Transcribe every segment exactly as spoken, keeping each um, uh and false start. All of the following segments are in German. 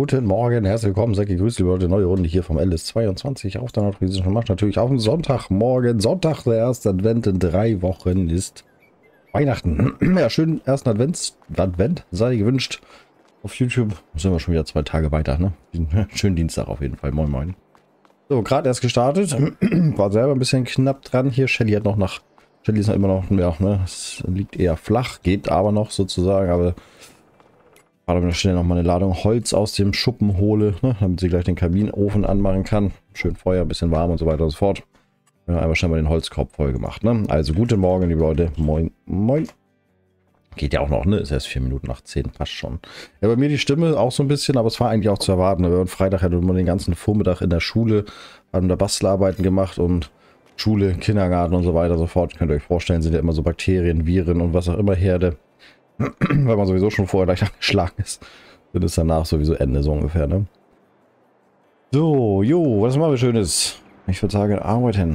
guten Morgen, herzlich willkommen, seid gegrüßt, liebe Leute, neue Runde hier vom L S zweiundzwanzig auf der nordfriesischen Marsch, natürlich auf dem Sonntagmorgen, Sonntag, der erste Advent in drei Wochen ist Weihnachten. Ja, schönen ersten Advents, Advent sei gewünscht. Auf YouTube sind wir schon wieder zwei Tage weiter, ne? Schönen Dienstag auf jeden Fall, moin moin. So, gerade erst gestartet, war selber ein bisschen knapp dran hier, Shelly hat noch nach, Shelly ist noch immer noch, ja, ne, es liegt eher flach, geht aber noch sozusagen, aber gerade wenn ich schnell noch mal eine Ladung Holz aus dem Schuppen hole, ne, damit sie gleich den Kaminofen anmachen kann. Schön Feuer, ein bisschen warm und so weiter und so fort. Ja, einfach schnell mal den Holzkorb voll gemacht. Ne? Also guten Morgen, liebe Leute. Moin, moin. Geht ja auch noch, ne? Ist erst vier Minuten nach zehn, passt schon. Ja, bei mir die Stimme auch so ein bisschen, aber es war eigentlich auch zu erwarten. Ne? Freitag hatte man den ganzen Vormittag in der Schule, haben da Bastelarbeiten gemacht und Schule, Kindergarten und so weiter und so fort. Könnt ihr euch vorstellen, sind ja immer so Bakterien, Viren und was auch immer Herde. Weil man sowieso schon vorher leicht angeschlagen ist, wird es danach sowieso Ende, so ungefähr, ne? So, jo, was machen wir Schönes? Ich würde sagen, arbeiten.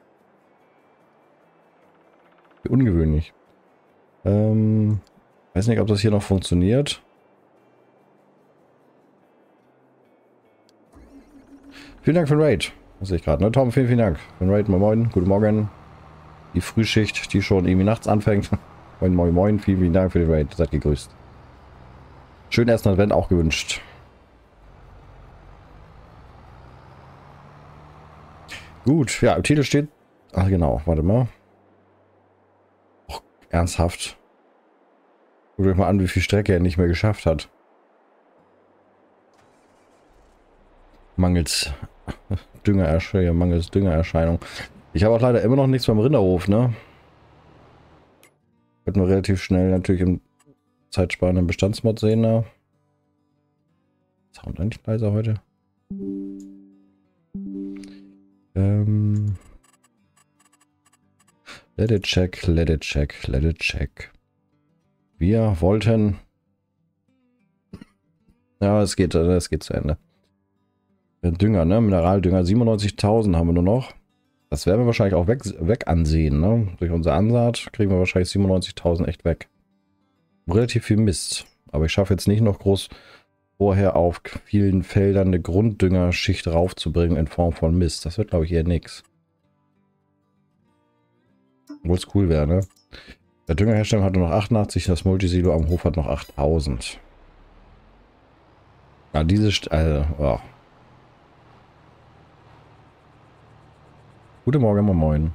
Wie ungewöhnlich. Ähm, weiß nicht, ob das hier noch funktioniert. Vielen Dank für den Raid. Das sehe ich gerade, ne? Tom, vielen, vielen Dank für den Raid. Moin, moin, guten Morgen. Die Frühschicht, die schon irgendwie nachts anfängt. Moin, moin, moin. Vielen, vielen Dank für den Raid. Seid gegrüßt. Schönen ersten Advent auch gewünscht. Gut, ja, im Titel steht... Ach genau, warte mal. Och, ernsthaft. Guckt euch mal an, wie viel Strecke er nicht mehr geschafft hat. Mangels Düngererscheinung, mangels Düngererscheinung. Ich habe auch leider immer noch nichts beim Rinderhof, ne? Wird man relativ schnell natürlich im zeitsparenden Bestandsmod sehen, ne? Sound eigentlich leiser heute. Ähm. Let it check, let it check, let it check. Wir wollten. Ja, es geht, es geht zu Ende. Dünger, ne? Mineraldünger, siebenundneunzigtausend haben wir nur noch. Das werden wir wahrscheinlich auch weg, weg ansehen, ne? Durch unsere Ansaat kriegen wir wahrscheinlich siebenundneunzigtausend echt weg. Relativ viel Mist. Aber ich schaffe jetzt nicht noch groß vorher auf vielen Feldern eine Grunddüngerschicht raufzubringen in Form von Mist. Das wird, glaube ich, eher nix. Obwohl es cool wäre, ne? Der Düngerherstellung hat nur noch achtundachtzig, das Multisilo am Hof hat noch achttausend. Ja, diese... St also, oh. Guten Morgen, moin moin.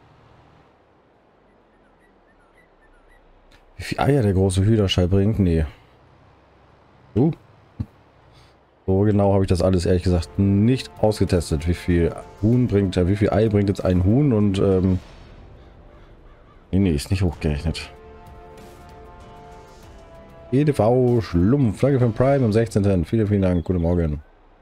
Wie viel Eier der große Hühnerschall bringt? Nee. Du? So genau habe ich das alles ehrlich gesagt nicht ausgetestet. Wie viel Huhn bringt, wie viel Ei bringt jetzt ein Huhn und ähm. Nee, nee, ist nicht hochgerechnet. E D V Schlumpf, Flagge von Prime am sechzehnten Vielen, vielen Dank. Guten Morgen.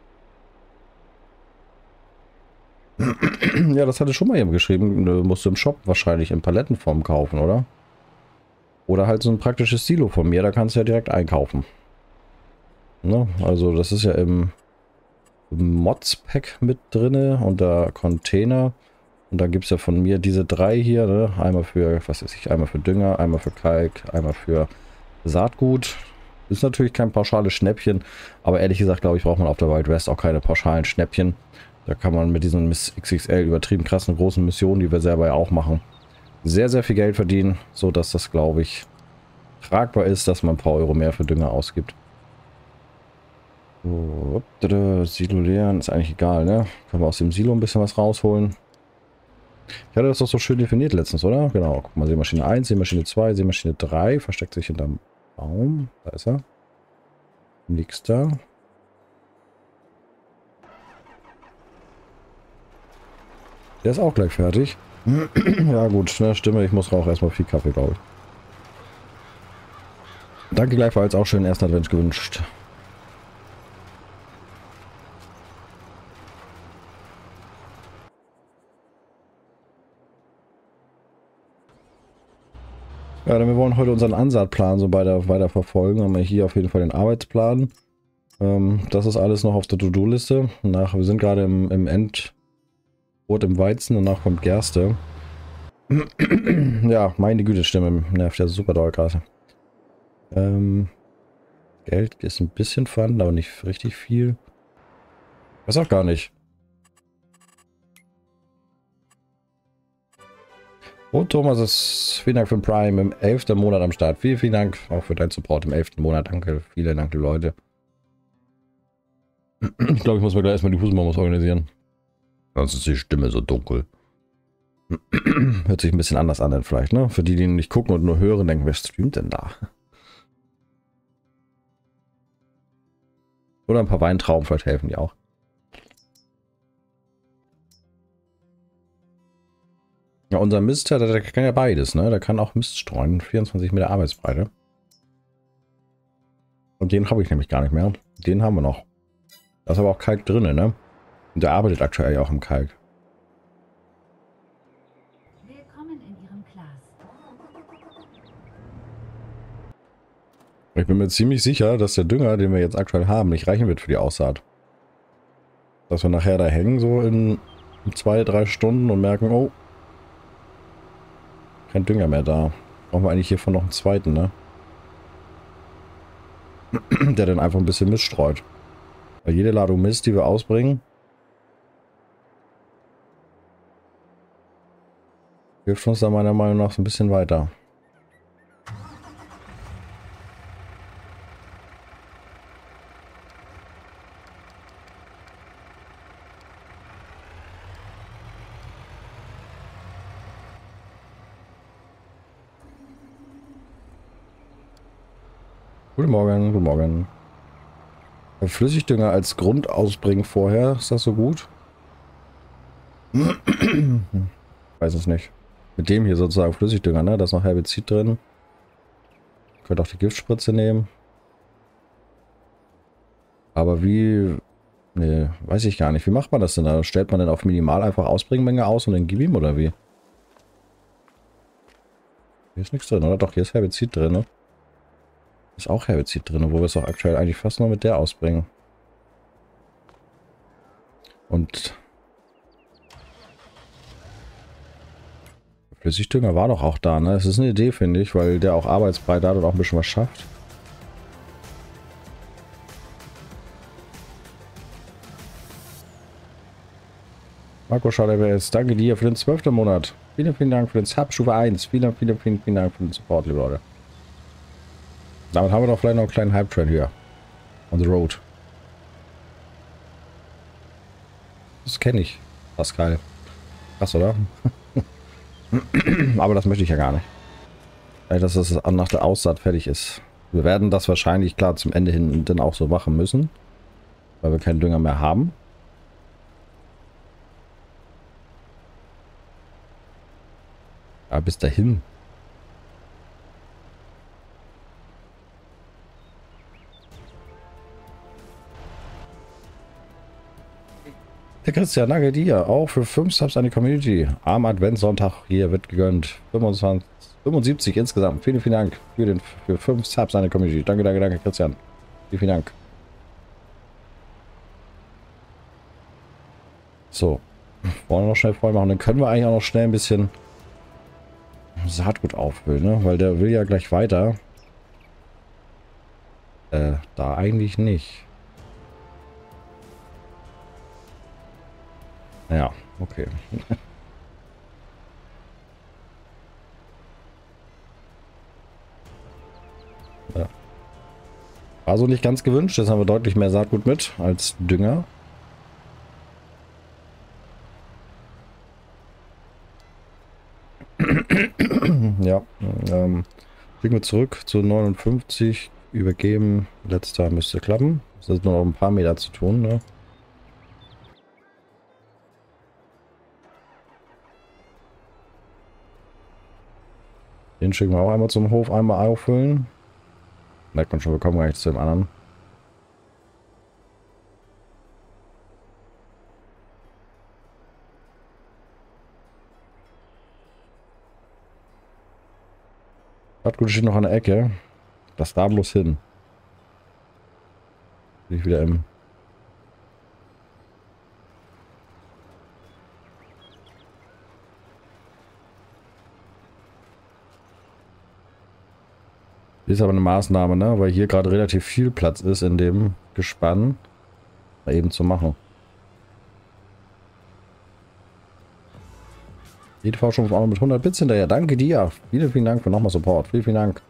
Ja, das hatte schon mal jemand geschrieben. Du musst im Shop wahrscheinlich in Palettenform kaufen, oder? Oder halt so ein praktisches Silo von mir, da kannst du ja direkt einkaufen. Ne? Also das ist ja im Mods-Pack mit drin unter Container. Und da gibt es ja von mir diese drei hier. Ne? Einmal für, was weiß ich, einmal für Dünger, einmal für Kalk, einmal für Saatgut. Ist natürlich kein pauschales Schnäppchen, aber ehrlich gesagt, glaube ich, braucht man auf der Wild West auch keine pauschalen Schnäppchen. Da kann man mit diesen X X L übertrieben krassen großen Missionen, die wir selber ja auch machen, sehr, sehr viel Geld verdienen, so dass das, glaube ich, tragbar ist, dass man ein paar Euro mehr für Dünger ausgibt. So, Silo leeren ist eigentlich egal, ne? Können wir aus dem Silo ein bisschen was rausholen. Ich hatte das doch so schön definiert letztens, oder? Genau, guck mal, Seemaschine eins, Seemaschine zwei, Seemaschine drei, versteckt sich hinterm Baum. Da ist er. Nix da. Der ist auch gleich fertig. Ja gut, ne, Stimme, ich muss auch erstmal viel Kaffee, glaube ich. Danke gleichfalls, auch schönen ersten Advent gewünscht. Ja, dann wir wollen heute unseren Ansaatplan so weiter, weiter verfolgen. Haben wir hier auf jeden Fall den Arbeitsplan. Ähm, das ist alles noch auf der To-Do-Liste. Nach, wir sind gerade im, im End... im Weizen, danach kommt Gerste. Ja, meine Güte, Stimme nervt ja super doll gerade. Ähm, Geld ist ein bisschen vorhanden, aber nicht richtig viel. Weiß auch gar nicht. Und Thomas ist, vielen Dank für den Prime im elften Monat am Start. Vielen, vielen Dank auch für deinen Support im elften Monat. Danke, vielen Dank, die Leute. Ich glaube, ich muss mir gleich erstmal die Hustenbombs organisieren. Sonst ist die Stimme so dunkel. Hört sich ein bisschen anders an dann vielleicht, ne? Für die, die nicht gucken und nur hören, denken, wer streamt denn da? Oder ein paar Weintrauben, vielleicht helfen die auch. Ja, unser Mist, der, der kann ja beides, ne? Der kann auch Mist streuen. vierundzwanzig Meter Arbeitsbreite. Und den habe ich nämlich gar nicht mehr. Den haben wir noch. Da ist aber auch Kalk drin, ne? Und der arbeitet aktuell ja auch im Kalk. Willkommen in Ihrem Glas. Ich bin mir ziemlich sicher, dass der Dünger, den wir jetzt aktuell haben, nicht reichen wird für die Aussaat. Dass wir nachher da hängen, so in zwei, drei Stunden und merken, oh, kein Dünger mehr da. Brauchen wir eigentlich hiervon noch einen zweiten, ne? Der dann einfach ein bisschen Mist streut. Weil jede Ladung Mist, die wir ausbringen, hilft uns da meiner Meinung nach so ein bisschen weiter. Guten Morgen, guten Morgen. Flüssigdünger als Grund ausbringen vorher, ist das so gut? Weiß es nicht. Mit dem hier sozusagen Flüssigdünger, ne? Da ist noch Herbizid drin. Könnt auch die Giftspritze nehmen. Aber wie... Ne, weiß ich gar nicht. Wie macht man das denn da? Stellt man denn auf minimal einfach Ausbringmenge aus und dann gib ihm oder wie? Hier ist nichts drin, oder? Doch, hier ist Herbizid drin, ne? Ist auch Herbizid drin, obwohl wir es auch aktuell eigentlich fast nur mit der ausbringen. Und... Flüssigdünger war doch auch da, ne? Das ist eine Idee, finde ich, weil der auch Arbeitsbreite hat und auch ein bisschen was schafft. Marco Schauderwels, danke dir für den zwölften Monat. Vielen, vielen Dank für den Sub Stufe eins. Vielen, vielen, vielen, vielen Dank für den Support, liebe Leute. Damit haben wir doch vielleicht noch einen kleinen Hype-Train hier. On the road. Das kenne ich. Pascal. Krass, oder? Aber das möchte ich ja gar nicht. Dass das nach der Aussaat fertig ist. Wir werden das wahrscheinlich, klar, zum Ende hin dann auch so machen müssen. Weil wir keinen Dünger mehr haben. Aber bis dahin. Der Christian, danke dir. Auch für fünf Subs an die Community. Am Adventssonntag hier wird gegönnt. fünfundzwanzig, fünfundsiebzig insgesamt. Vielen, vielen Dank für den für fünf Subs an die Community. Danke, danke, danke, Christian. Vielen, vielen Dank. So. Wollen wir noch schnell voll machen. Dann können wir eigentlich auch noch schnell ein bisschen Saatgut auffüllen, ne? Weil der will ja gleich weiter. Äh, da eigentlich nicht. Ja, okay. Ja. War so nicht ganz gewünscht. Jetzt haben wir deutlich mehr Saatgut mit als Dünger. Ja, ähm, kriegen wir zurück zu neunundfünfzig, übergeben. Letzter müsste klappen. Es ist nur noch ein paar Meter zu tun, ne? Den schicken wir auch einmal zum Hof, einmal auffüllen. Merkt man schon, wir kommen gar nicht zu dem anderen. Saatgut steht noch an der Ecke. Das da bloß hin. Bin ich wieder im... Ist aber eine Maßnahme, ne? Weil hier gerade relativ viel Platz ist in dem Gespann. Mal eben zu machen. Jede V schon auch noch mit hundert Bits hinterher. Danke dir. Vielen, vielen Dank für nochmal Support. Vielen, vielen Dank.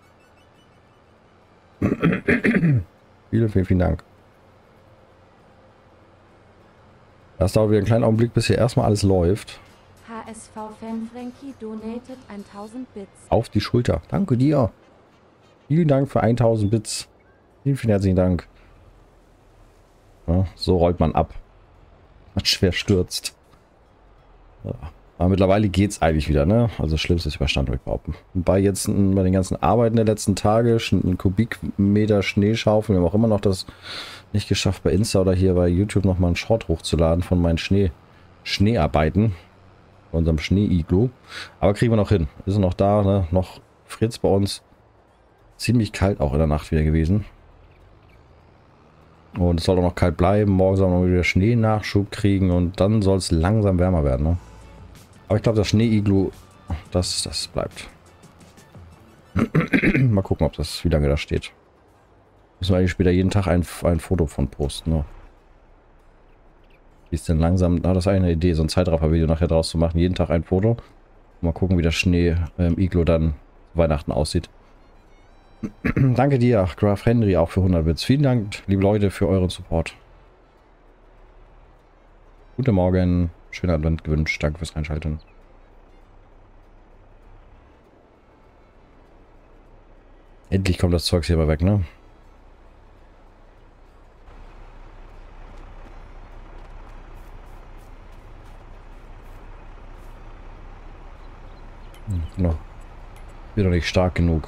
vielen, vielen, vielen Dank. Das dauert wieder einen kleinen Augenblick, bis hier erstmal alles läuft. H S V-Fan Frankie donated tausend Bits. Auf die Schulter. Danke dir. Vielen Dank für tausend Bits. Vielen, vielen herzlichen Dank. Ja, so rollt man ab. Man schwer stürzt. Ja. Aber mittlerweile geht es eigentlich wieder, ne? Also das Schlimmste ist überstanden, würde ich behaupten. Wobei jetzt bei den ganzen Arbeiten der letzten Tage, einen Kubikmeter Schneeschaufeln, wir haben auch immer noch das nicht geschafft, bei Insta oder hier bei YouTube nochmal einen Short hochzuladen von meinen Schnee, Schneearbeiten. Bei unserem Schnee-Iglu. Aber kriegen wir noch hin. Ist noch da, ne? Noch friert es bei uns. Ziemlich kalt auch in der Nacht wieder gewesen. Und es soll auch noch kalt bleiben. Morgen soll man wieder Schnee-Nachschub kriegen und dann soll es langsam wärmer werden, ne? Aber ich glaube, das Schnee-Iglu, das, das bleibt. Mal gucken, ob das, wie lange das steht. Müssen wir eigentlich später jeden Tag ein, ein Foto von posten, ne? Wie ist denn langsam, na, das ist eine Idee, so ein Zeitraffer-Video nachher draus zu machen. Jeden Tag ein Foto. Mal gucken, wie das Schnee im Iglu dann Weihnachten aussieht. Danke dir, Graf Henry, auch für hundert Bits. Vielen Dank, liebe Leute, für euren Support. Guten Morgen. Schönen Advent gewünscht. Danke fürs Einschalten. Endlich kommt das Zeugs hier mal weg, ne? Hm, noch. Wieder nicht stark genug.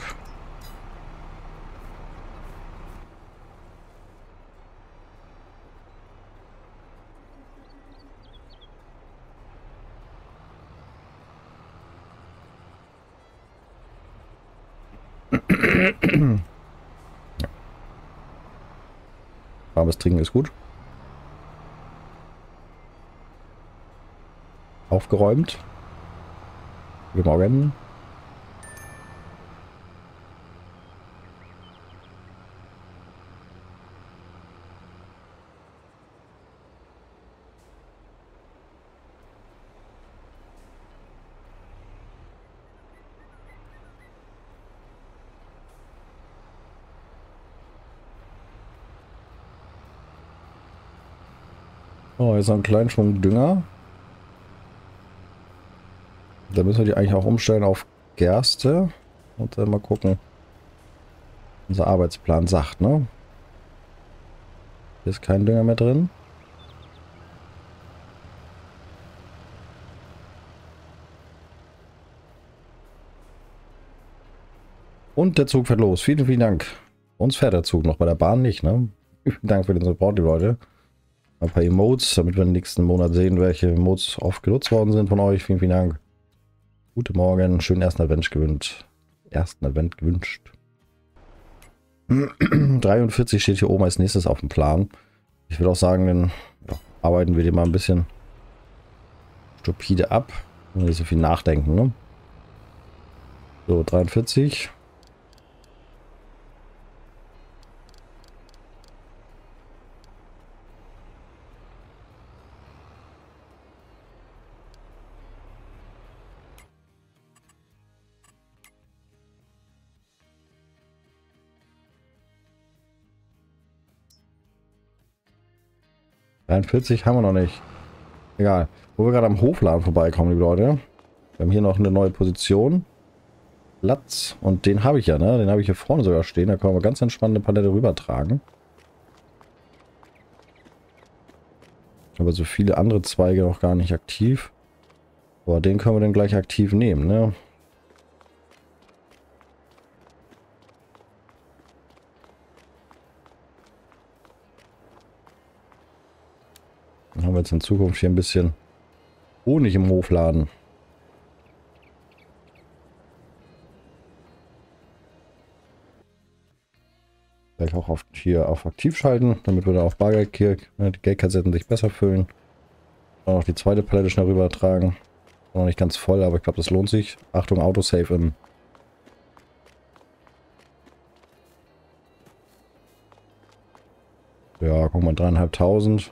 Ja. Warmes Trinken ist gut. Aufgeräumt. Guten Morgen. Oh, jetzt noch einen kleinen Schwung Dünger. Da müssen wir die eigentlich auch umstellen auf Gerste. Und dann mal gucken. Unser Arbeitsplan sagt, ne? Hier ist kein Dünger mehr drin. Und der Zug fährt los. Vielen, vielen Dank. Uns fährt der Zug noch, bei der Bahn nicht, ne? Vielen Dank für den Support, die Leute. Ein paar Emotes, damit wir im nächsten Monat sehen, welche Emotes oft genutzt worden sind von euch. Vielen, vielen Dank. Guten Morgen, schönen ersten Advent gewünscht. Ersten Advent gewünscht. dreiundvierzig steht hier oben als nächstes auf dem Plan. Ich würde auch sagen, dann ja, arbeiten wir den mal ein bisschen stupide ab. Nicht so viel nachdenken, ne? So, dreiundvierzig. dreiundvierzig haben wir noch nicht. Egal. Wo wir gerade am Hofladen vorbeikommen, liebe Leute. Wir haben hier noch eine neue Position. Platz. Und den habe ich ja, ne? Den habe ich hier vorne sogar stehen. Da können wir ganz entspannt eine Palette rübertragen. Aber so viele andere Zweige noch gar nicht aktiv. Aber den können wir dann gleich aktiv nehmen, ne? Dann haben wir jetzt in Zukunft hier ein bisschen Honig im Hofladen. Gleich auch auf, hier auf aktiv schalten, damit wir da auf Bargeld hier, ne, die Geldkassetten sich besser füllen. Dann noch die zweite Palette schnell rübertragen. Noch nicht ganz voll, aber ich glaube, das lohnt sich. Achtung, Autosave im Ja, guck mal, dreieinhalbtausend.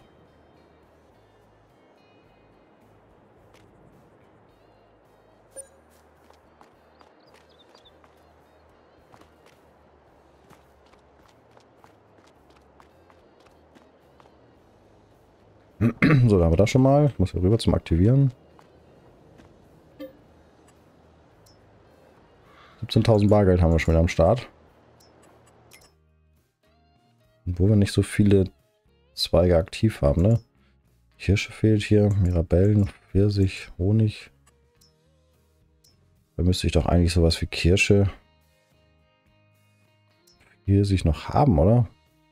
So, da haben wir das schon mal. Ich muss hier rüber zum Aktivieren. siebzehntausend Bargeld haben wir schon wieder am Start. Obwohl wir nicht so viele Zweige aktiv haben, ne? Kirsche fehlt hier, Mirabellen, Pfirsich, Honig. Da müsste ich doch eigentlich sowas wie Kirsche, Pfirsich noch haben, oder?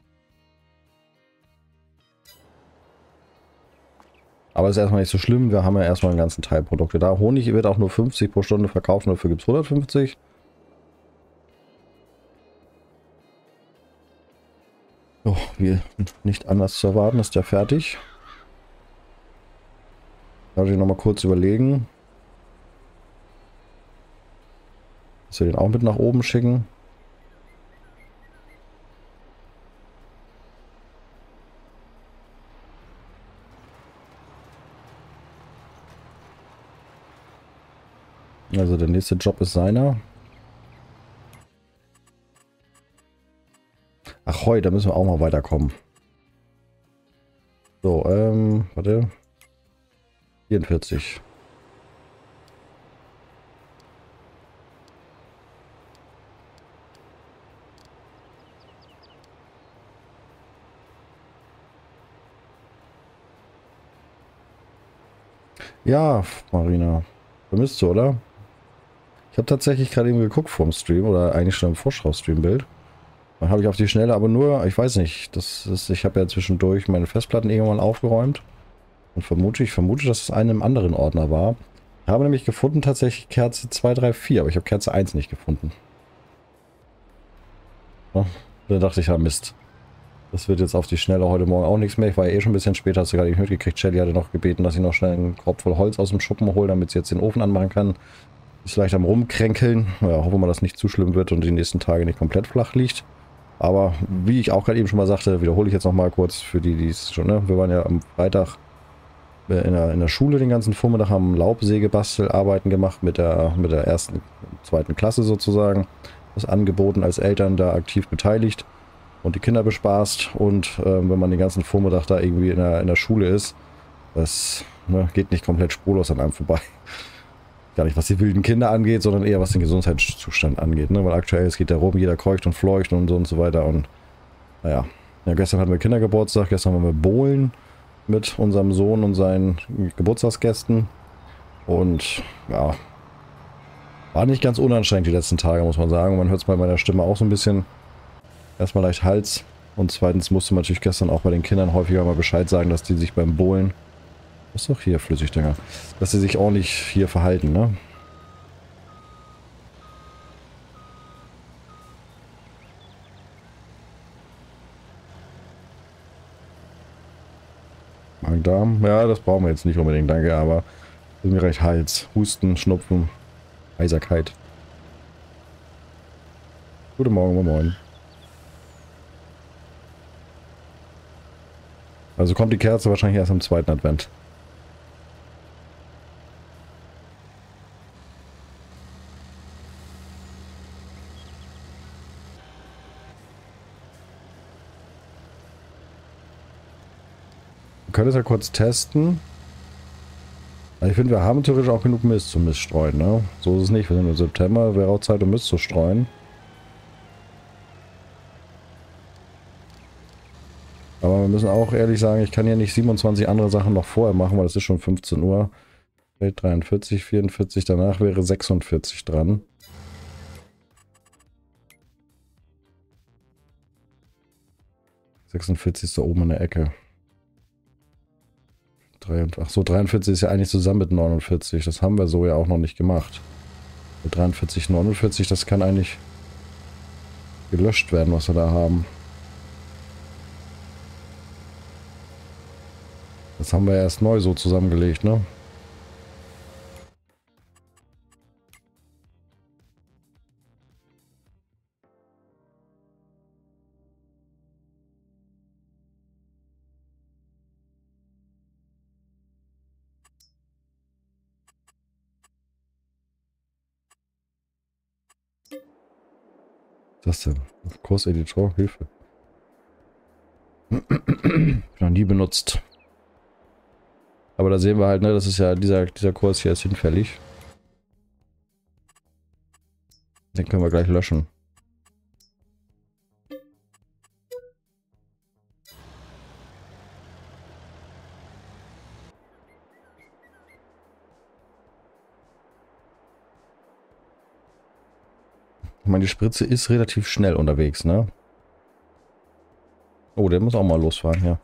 Aber ist erstmal nicht so schlimm. Wir haben ja erstmal einen ganzen Teil Produkte da. Honig wird auch nur fünfzig pro Stunde verkauft, dafür gibt es hundertfünfzig. Oh, wie nicht anders zu erwarten, ist der fertig. Da muss ich nochmal kurz überlegen. Dass wir den auch mit nach oben schicken. Also der nächste Job ist seiner. Ach, heute, da müssen wir auch mal weiterkommen. So, ähm, warte. vierundvierzig. Ja, Marina. Vermisst du, oder? Ich habe tatsächlich gerade eben geguckt vorm Stream, oder eigentlich schon im Vorschau-Stream-Bild. Dann habe ich auf die Schnelle, aber nur, ich weiß nicht, das ist, ich habe ja zwischendurch meine Festplatten irgendwann aufgeräumt. Und vermute, ich vermute, dass es einen im anderen Ordner war. Ich habe nämlich gefunden tatsächlich Kerze zwei, drei, vier, aber ich habe Kerze eins nicht gefunden. Ja, da dachte ich, ja Mist. Das wird jetzt auf die Schnelle heute Morgen auch nichts mehr. Ich war ja eh schon ein bisschen später, hast du gerade nicht mitgekriegt. Shelly hatte noch gebeten, dass ich noch schnell einen Korb voll Holz aus dem Schuppen hole, damit sie jetzt den Ofen anmachen kann. Ist leicht am Rumkränkeln. Ja, hoffen wir mal, dass es nicht zu schlimm wird und die nächsten Tage nicht komplett flach liegt. Aber wie ich auch gerade eben schon mal sagte, wiederhole ich jetzt noch mal kurz für die, die es schon, ne? Wir waren ja am Freitag in der, in der Schule den ganzen Vormittag, haben Laubsägebastelarbeiten gemacht mit der, mit der ersten, zweiten Klasse sozusagen. Das angeboten, als Eltern da aktiv beteiligt und die Kinder bespaßt. Und äh, wenn man den ganzen Vormittag da irgendwie in der, in der Schule ist, das ne, geht nicht komplett spurlos an einem vorbei. Gar nicht, was die wilden Kinder angeht, sondern eher was den Gesundheitszustand angeht. Ne? Weil aktuell, es geht darum, jeder keucht und fleucht und so und so weiter. Und naja, ja, gestern hatten wir Kindergeburtstag, gestern waren wir bowlen mit unserem Sohn und seinen Geburtstagsgästen. Und ja, war nicht ganz unanstrengend die letzten Tage, muss man sagen. Man hört es bei meiner Stimme auch so ein bisschen. Erstmal leicht Hals. Und zweitens musste man natürlich gestern auch bei den Kindern häufiger mal Bescheid sagen, dass die sich beim Bowlen... Was ist doch hier, Flüssigdünger? Dass sie sich ordentlich hier verhalten, ne? Magen-Darm? Ja, das brauchen wir jetzt nicht unbedingt, danke, aber mir reicht Hals, Husten, Schnupfen, Heiserkeit. Guten Morgen, moin moin. Also kommt die Kerze wahrscheinlich erst am zweiten Advent. Wir können es ja kurz testen. Ich finde, wir haben theoretisch auch genug Mist zum Miststreuen, ne? So ist es nicht. Wir sind im September, wäre auch Zeit, um Mist zu streuen. Aber wir müssen auch ehrlich sagen, ich kann ja nicht siebenundzwanzig andere Sachen noch vorher machen, weil es ist schon fünfzehn Uhr. dreiundvierzig, vierundvierzig, danach wäre sechsundvierzig dran. sechsundvierzig ist da oben in der Ecke. Ach so, dreiundvierzig ist ja eigentlich zusammen mit neunundvierzig. Das haben wir so ja auch noch nicht gemacht. Mit dreiundvierzig, neunundvierzig, das kann eigentlich gelöscht werden, was wir da haben. Das haben wir erst neu so zusammengelegt, ne? Was ist das denn? Kurseditor, Hilfe. Noch nie benutzt. Aber da sehen wir halt, ne, das ist ja, dieser, dieser Kurs hier ist hinfällig. Den können wir gleich löschen. Ich meine, die Spritze ist relativ schnell unterwegs, ne? Oh, der muss auch mal losfahren, ja.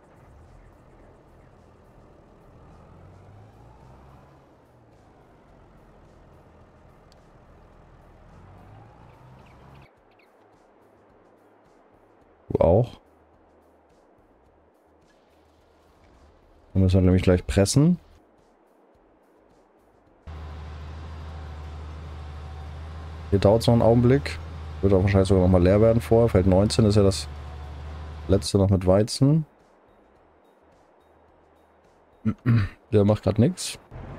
Du auch. Dann müssen wir nämlich gleich pressen. Hier dauert es noch einen Augenblick. Wird auch wahrscheinlich sogar noch mal leer werden vorher. Feld neunzehn ist ja das letzte noch mit Weizen. Der macht gerade nichts.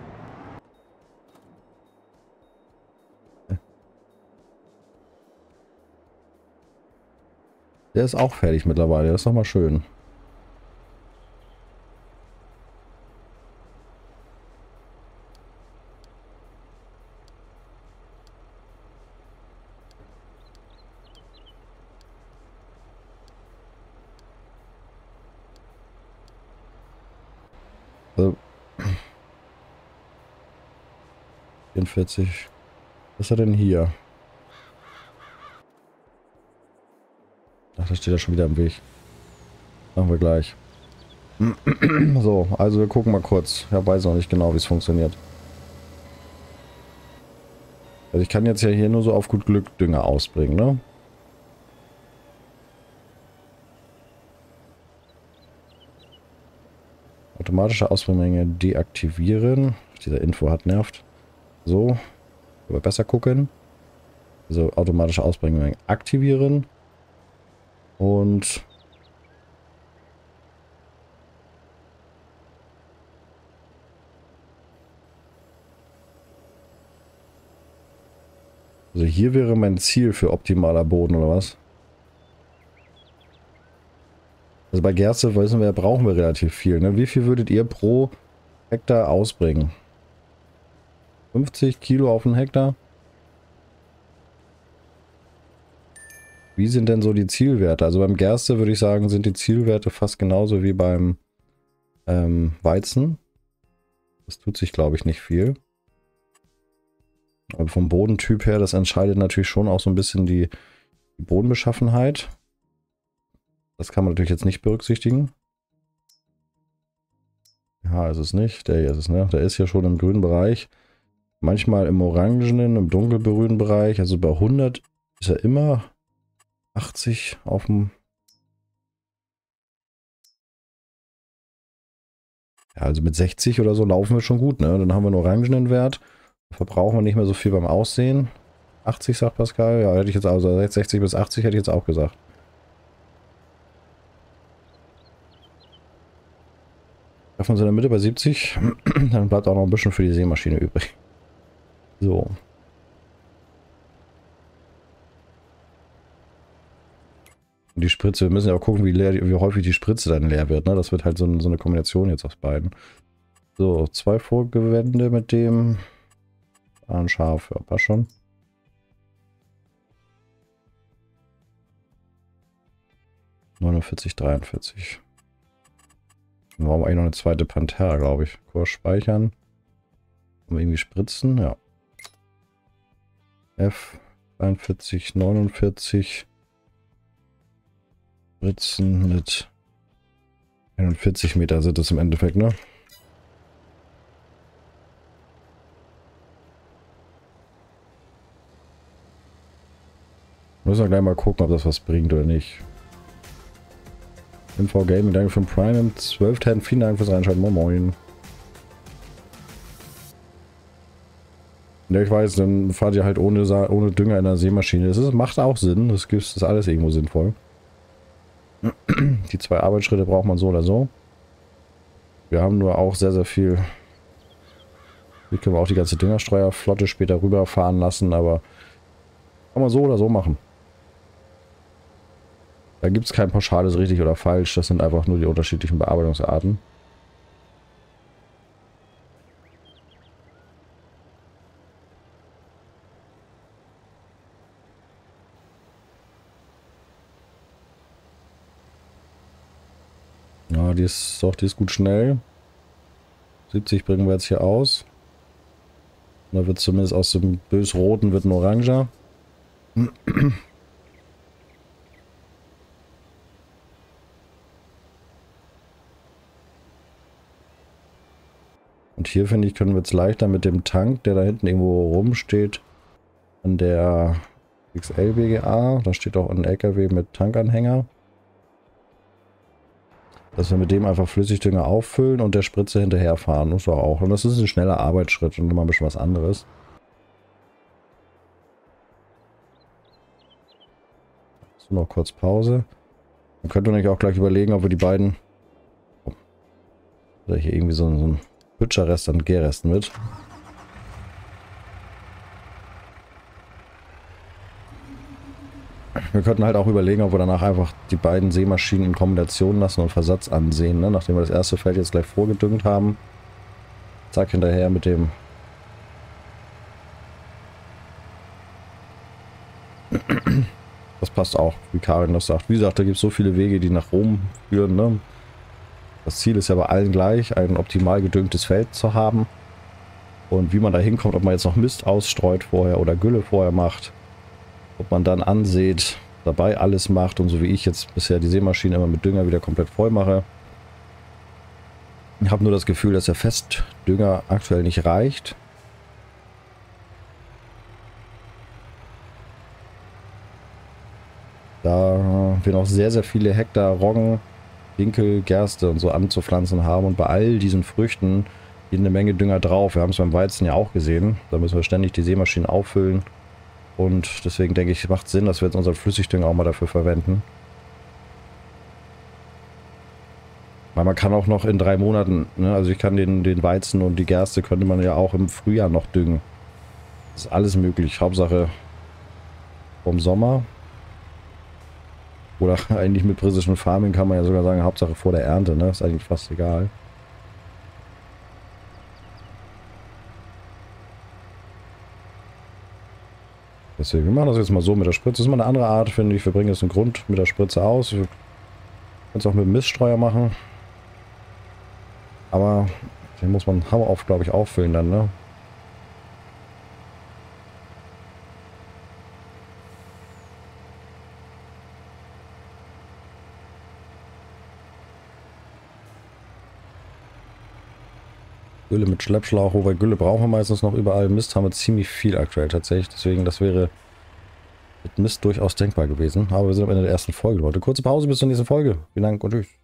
Der ist auch fertig mittlerweile. Das ist doch mal schön. Also vierundvierzig. Was ist er denn hier? Ach, da steht er schon wieder im Weg. Machen wir gleich. So, also wir gucken mal kurz. Ich weiß noch nicht genau, wie es funktioniert. Also ich kann jetzt ja hier nur so auf gut Glück Dünger ausbringen, ne? Automatische Ausbringmenge deaktivieren. Dieser Info hat nervt. So. Aber besser gucken. Also automatische Ausbringmenge aktivieren. Und also hier wäre mein Ziel für optimaler Boden, oder was? Also bei Gerste, wissen wir, brauchen wir relativ viel. Ne? Wie viel würdet ihr pro Hektar ausbringen? fünfzig Kilo auf einen Hektar? Wie sind denn so die Zielwerte? Also beim Gerste würde ich sagen, sind die Zielwerte fast genauso wie beim ähm, Weizen. Das tut sich, glaube ich, nicht viel. Aber vom Bodentyp her, das entscheidet natürlich schon auch so ein bisschen die, die Bodenbeschaffenheit. Das kann man natürlich jetzt nicht berücksichtigen. Ja, ist es nicht. Der hier ist es, ne? Der ist ja schon im grünen Bereich. Manchmal im orangenen, im dunkelgrünen Bereich. Also bei hundert ist er immer achtzig auf dem... Ja, also mit sechzig oder so laufen wir schon gut, ne? Dann haben wir einen orangenen Wert. Verbrauchen wir nicht mehr so viel beim Aussehen. achtzig sagt Pascal. Ja, hätte ich jetzt also sechzig bis achtzig hätte ich jetzt auch gesagt. Treffen wir uns in der Mitte bei siebzig. Dann bleibt auch noch ein bisschen für die Sämaschine übrig. So. Und die Spritze, wir müssen ja auch gucken, wie, leer, wie häufig die Spritze dann leer wird. Ne? Das wird halt so, so eine Kombination jetzt aus beiden. So, zwei Vorgewände mit dem. Ein Schaf, ja, passt schon. neunundvierzig, dreiundvierzig. Dann brauchen wir eigentlich noch eine zweite Pantera, glaube ich. Kurs speichern. Und irgendwie spritzen, ja. F dreiundvierzig, neunundvierzig. Spritzen mit einundvierzig Meter sind das im Endeffekt, ne? Müssen wir gleich mal gucken, ob das was bringt oder nicht. M V Gaming, danke für den Prime. zwölf Ten, vielen Dank fürs Reinschalten. Moin Moin. Ja, ich weiß, dann fahrt ihr halt ohne, ohne Dünger in der Sämaschine. Das ist, macht auch Sinn. Das ist alles irgendwo sinnvoll. Die zwei Arbeitsschritte braucht man so oder so. Wir haben nur auch sehr, sehr viel. Hier können wir auch die ganze Düngerstreuerflotte später rüberfahren lassen, aber kann man so oder so machen. Da gibt es kein pauschales richtig oder falsch. Das sind einfach nur die unterschiedlichen Bearbeitungsarten. Ja, die ist doch, die ist gut schnell. siebzig bringen wir jetzt hier aus. Da wird zumindest aus dem bös-roten wird ein Oranger. Und hier, finde ich, können wir jetzt leichter mit dem Tank, der da hinten irgendwo rumsteht, an der X L B G A, da steht auch ein L K W mit Tankanhänger, dass wir mit dem einfach Flüssigdünger auffüllen und der Spritze hinterherfahren. Das war auch. Und das ist ein schneller Arbeitsschritt und immer ein bisschen was anderes. So, noch kurz Pause. Dann könnte man auch gleich überlegen, ob wir die beiden... Oder hier irgendwie so, so ein Hütscherrest an Gärresten mit. Wir könnten halt auch überlegen, ob wir danach einfach die beiden Sämaschinen in Kombination lassen und Versatz ansehen, ne? Nachdem wir das erste Feld jetzt gleich vorgedüngt haben. Zack, hinterher mit dem... Das passt auch, wie Karin das sagt. Wie gesagt, da gibt es so viele Wege, die nach Rom führen, ne? Das Ziel ist ja bei allen gleich, ein optimal gedüngtes Feld zu haben. Und wie man da hinkommt, ob man jetzt noch Mist ausstreut vorher oder Gülle vorher macht, ob man dann ansieht, dabei alles macht und so wie ich jetzt bisher die Sämaschine immer mit Dünger wieder komplett voll mache. Ich habe nur das Gefühl, dass der Festdünger aktuell nicht reicht. Da wir noch sehr, sehr viele Hektar Roggen, Dinkel, Gerste und so anzupflanzen haben und bei all diesen Früchten geht eine Menge Dünger drauf. Wir haben es beim Weizen ja auch gesehen. Da müssen wir ständig die Sämaschinen auffüllen. Und deswegen denke ich, es macht Sinn, dass wir jetzt unseren Flüssigdünger auch mal dafür verwenden. Weil man kann auch noch in drei Monaten, ne, also ich kann den, den Weizen und die Gerste könnte man ja auch im Frühjahr noch düngen. Das ist alles möglich. Hauptsache vom Sommer. Oder eigentlich mit Precision Farming kann man ja sogar sagen, Hauptsache vor der Ernte, ne? Ist eigentlich fast egal. Deswegen, wir machen das jetzt mal so mit der Spritze. Das ist mal eine andere Art, finde ich. Wir bringen jetzt einen Grund mit der Spritze aus. Wir können es auch mit dem Miststreuer machen. Aber den muss man hammer glaube ich, auffüllen dann, ne? Gülle mit Schleppschlauch, wobei Gülle brauchen wir meistens noch überall. Mist haben wir ziemlich viel aktuell tatsächlich. Deswegen, das wäre mit Mist durchaus denkbar gewesen. Aber wir sind am Ende der ersten Folge, Leute. Kurze Pause bis zur nächsten Folge. Vielen Dank und tschüss.